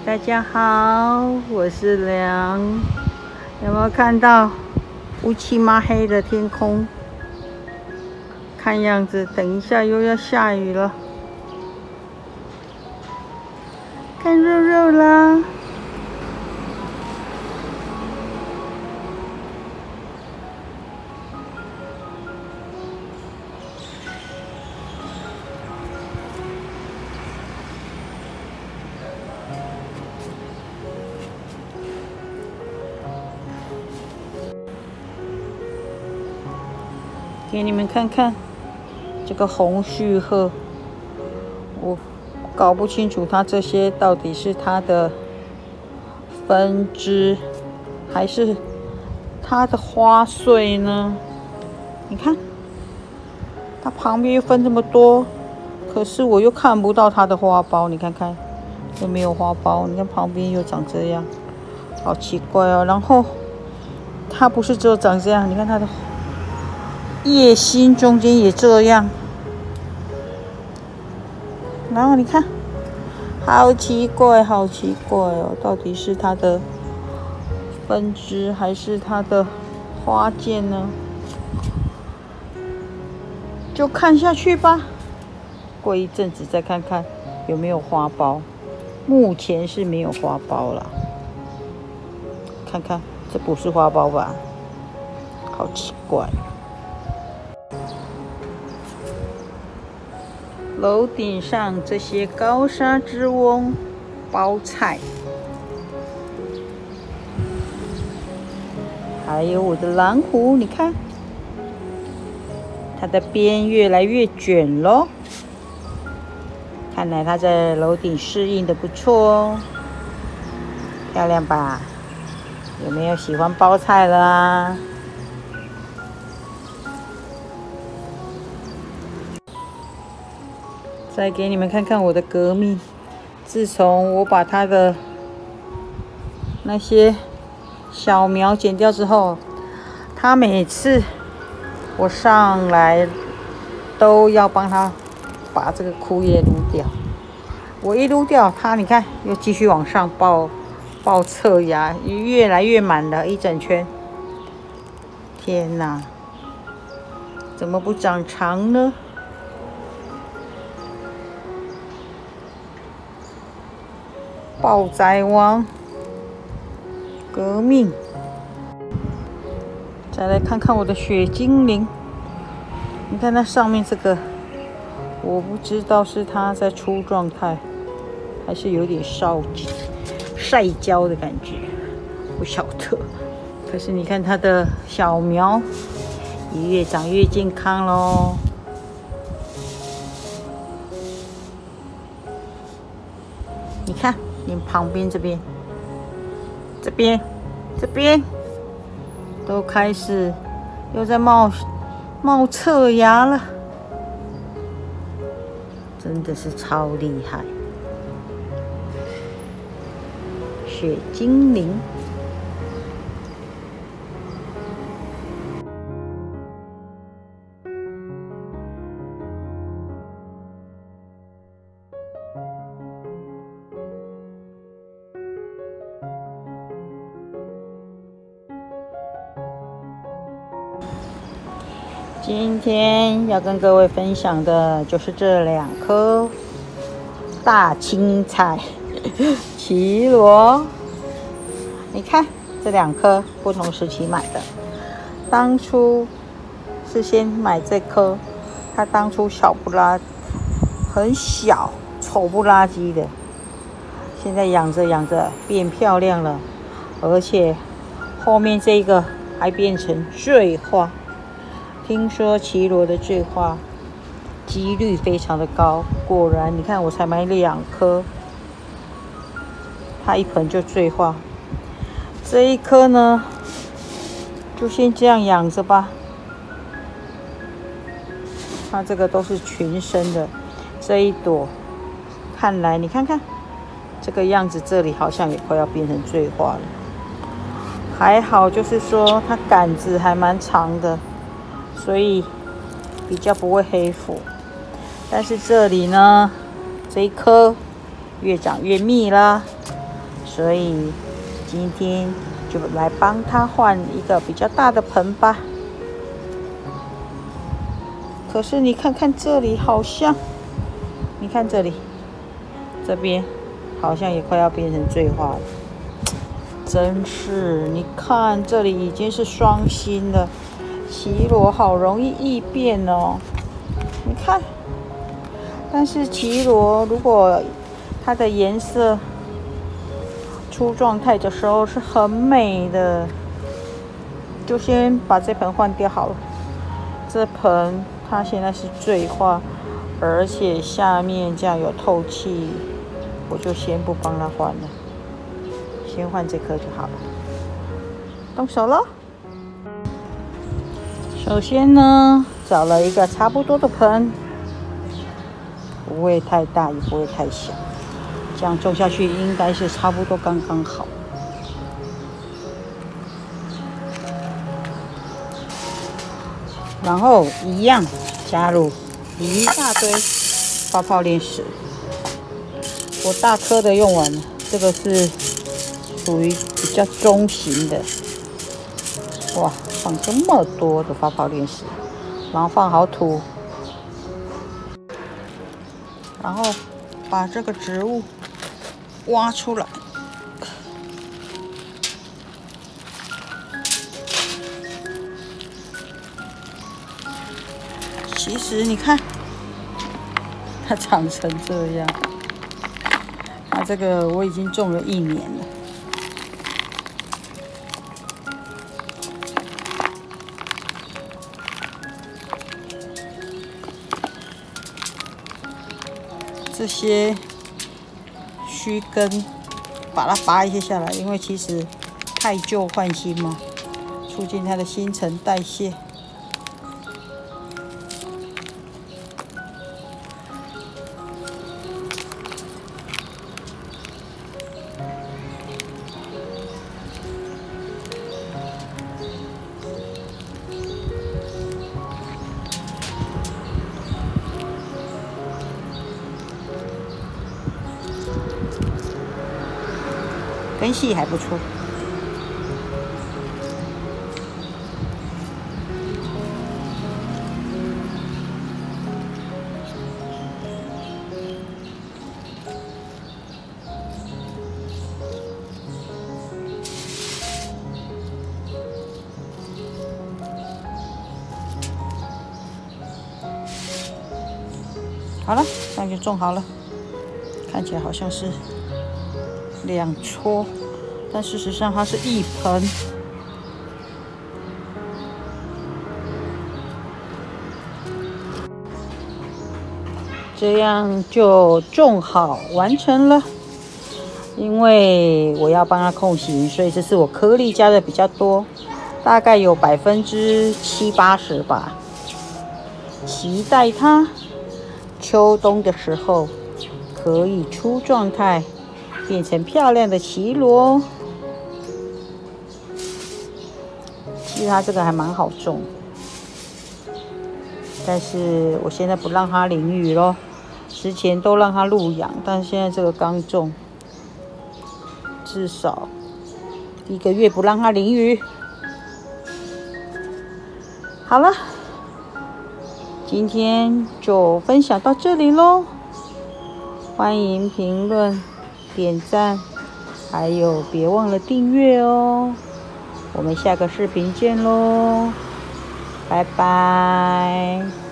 大家好，我是梁。有没有看到乌漆嘛黑的天空？看样子等一下又要下雨了。看肉肉啦！给你们看看这个红须鹤，我搞不清楚它这些到底是它的分支还是它的花穗呢？你看，它旁边又分这么多，可是我又看不到它的花苞。你看看，又没有花苞。你看旁边又长这样，好奇怪哦。然后它不是只有长这样，你看它的叶心中间也这样，然后你看，好奇怪，好奇怪哦！到底是它的分支还是它的花剑呢？就看下去吧，过一阵子再看看有没有花苞。目前是没有花苞啦，看看这不是花苞吧？好奇怪。楼顶上这些高沙之翁包菜，还有我的蓝狐，你看，它的边越来越卷咯。看来它在楼顶适应的不错哦，漂亮吧？有没有喜欢包菜了啊？再给你们看看我的革命。自从我把它的那些小苗剪掉之后，它每次我上来都要帮它把这个枯叶撸掉。我一撸掉它，你看又继续往上爆侧芽，越来越满了一整圈。天哪，怎么不长长呢？暴宰王，革命！再来看看我的雪精灵，你看它上面这个，我不知道是它在出状态，还是有点晒焦的感觉，不晓得。可是你看它的小苗也越长越健康咯。你看。连旁边这边都开始又在冒侧芽了，真的是超厉害！雪精灵。今天要跟各位分享的就是这2颗大青菜绮罗。你看这2颗不同时期买的，当初是先买这颗，它当初小不拉，很小，丑不拉几的，现在养着变漂亮了，而且后面这个还变成缀花。听说绮罗的缀花几率非常的高，果然，你看我才买2颗，它一盆就缀花。这一颗呢，就先这样养着吧。它这个都是群生的，这一朵，看来你看看这个样子，这里好像也快要变成缀花了。还好，就是说它杆子还蛮长的。所以比较不会黑腐，但是这里呢，这一颗越长越密啦， 所以今天就来帮他换一个比较大的盆吧。可是你看看这里，好像，你看这里，这边好像也快要变成醉化了。真是，你看这里已经是双星了，绮罗好容易异变哦。你看，但是绮罗如果它的颜色出状态的时候是很美的，就先把这盆换掉好了。这盆它现在是醉化，而且下面这样有透气，我就先不帮它换了，先换这颗就好了。动手咯。首先呢，找了一个差不多的盆，不会太大，也不会太小，这样种下去应该是差不多刚刚好。然后一样加入一大堆发泡炼石，我大颗的用完了，这个是属于比较中型的。哇，放这么多的发泡炼石，然后放好土，然后把这个植物挖出来。其实你看，它长成这样，它这个我已经种了1年了。这些须根把它拔一些下来，因为其实太旧换新嘛，促进它的新陈代谢。根系还不错。好了，这样就种好了。看起来好像是2撮，但事实上它是1盆。这样就种好完成了。因为我要帮它控型，所以这次我颗粒加的比较多，大概有70-80%吧。期待它秋冬的时候可以出状态，变成漂亮的绮罗。其实它这个还蛮好种，但是我现在不让它淋雨咯，之前都让它露养，但是现在这个刚种，至少1个月不让它淋雨。好了，今天就分享到这里咯，欢迎评论、点赞，还有别忘了订阅哦。我们下个视频见咯，拜拜。